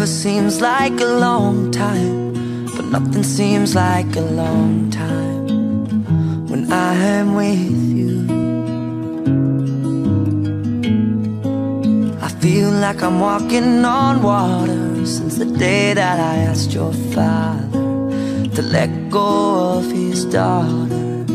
Forever seems like a long time, but nothing seems like a long time when I am with you. I feel like I'm walking on water since the day that I asked your father to let go of his daughter.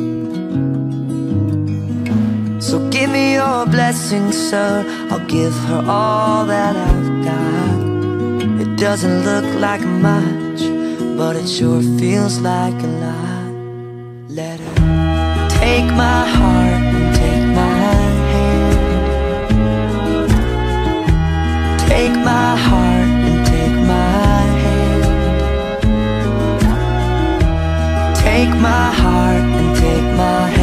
So give me your blessing, sir, I'll give her all that I've got. It doesn't look like much, but it sure feels like a lot. Let her take my heart and take my hand. Take my heart and take my hand. Take my heart and take my hand.